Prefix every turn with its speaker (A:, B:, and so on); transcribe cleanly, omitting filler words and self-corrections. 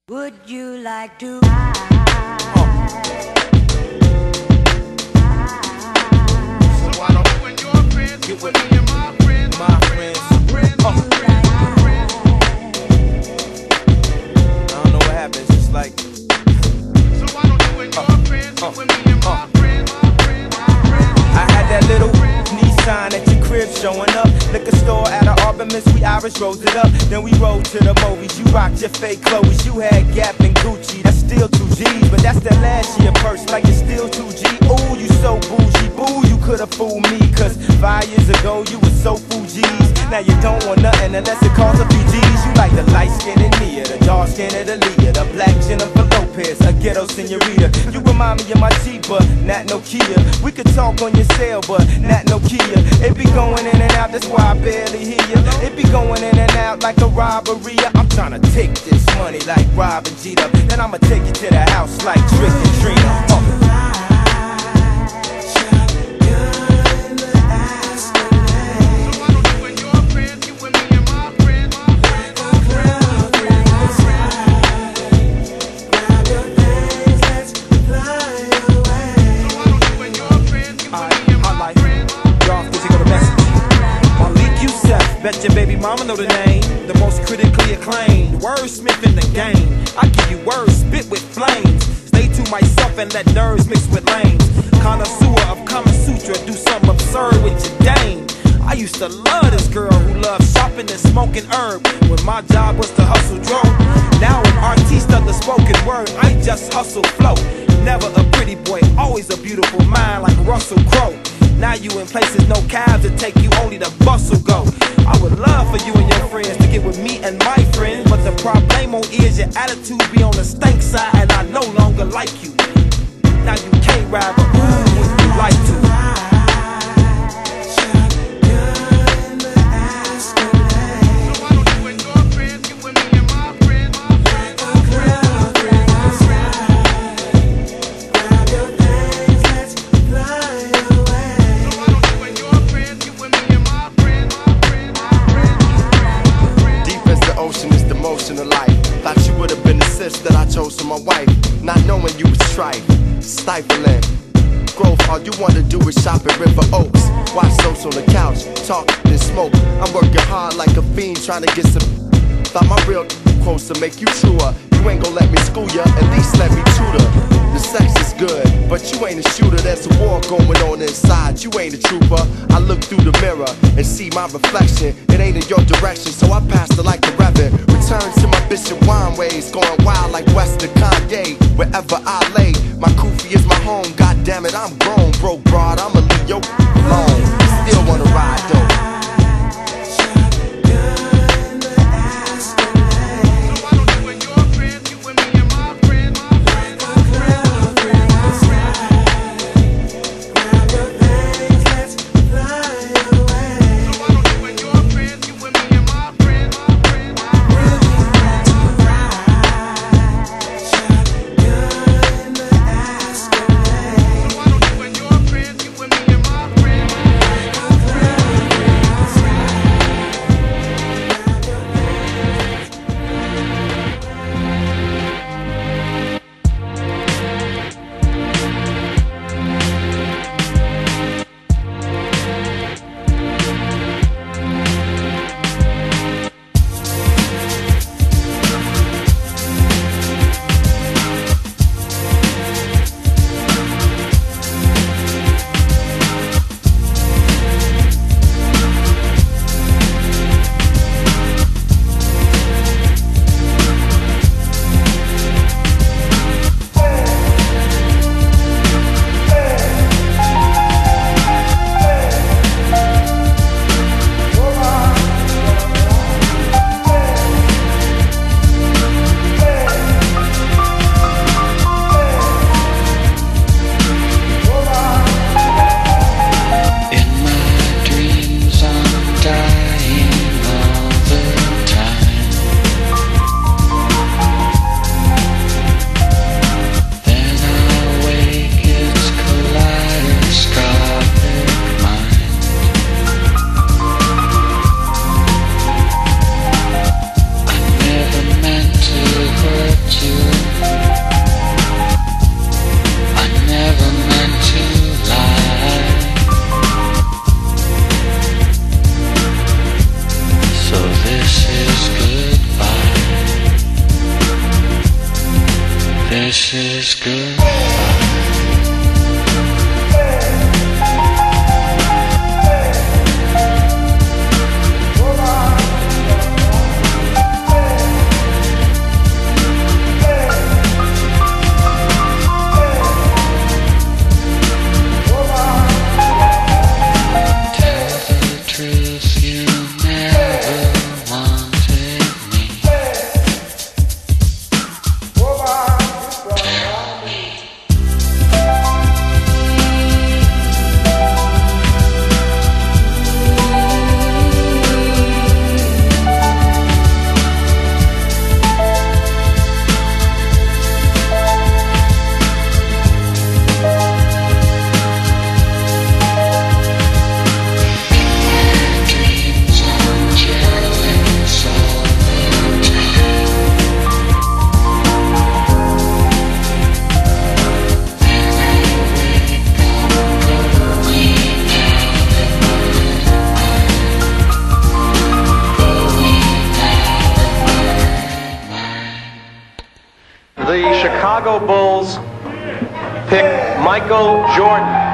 A: Would you like to?
B: So why don't you and your friends get with me and my friends? My friends. I don't know what happens. It's like. So why don't you and your friends get with me and my friends? I had that little Nissan at your crib showing up. Liquor store at an Artemis, we Irish rose it up. Then we rode to the movies. You rocked your fake clothes. You had Gap and Gucci. That's still 2G's, but that's that last year purse. Like it's still 2G. Ooh, you so bougie. Boo, you could've fooled me. Cause 5 years ago you was so Fuji's. Now you don't want nothing unless it costs a few G's. You like the light skin in Nia, the dark skin of the Leah, the black Jennifer Lopez, a ghetto senorita. You remind me of my Jeep, but not no Kia. We could talk on your cell, but not no Kia. It be going in and out, that's why I barely hear you. It be going in and out like a robbery. I'm tryna take this money like Robin Jeter. Then I'ma take you to the house like Trick and Trina. Bet your baby mama know the name, the most critically acclaimed wordsmith in the game. I give you words spit with flames. Stay to myself and let nerves mix with lanes. Connoisseur of Kama Sutra, do something absurd with your dame. I used to love this girl who loved shopping and smoking herb when my job was to hustle drone. Now an artiste of the spoken word, I just hustle flow. Never a pretty boy, always a beautiful mind like Russell Crowe. Now you in places no cabs to take you, only the bus will go. I would love for you and your friends to get with me and my friends, but the problemo is your attitude be on the stank side and I no longer like you. Now you can't ride, but ooh, would you like to? Of life. Thought you would have been the sis that I chose for my wife. Not knowing you was trite, stifling growth. All you wanna do is shop at River Oaks. Watch soaps on the couch, talk and smoke. I'm working hard like a fiend trying to get some. Thought my real quotes to make you truer. You ain't gon' let me school ya, at least let me tutor. The sex is good, but you ain't a shooter. There's a war going on inside, you ain't a trooper. I look through the mirror and see my reflection. It ain't in your direction, so I passed it like the Reverend. Return to my Bishop Wine ways, going wild like Western Kanye. Wherever I lay, my kufi is my home. God damn it, I'm grown, broke broad, I'ma leave you alone. Still wanna ride though.
A: This is good.
C: The Chicago Bulls pick Michael Jordan.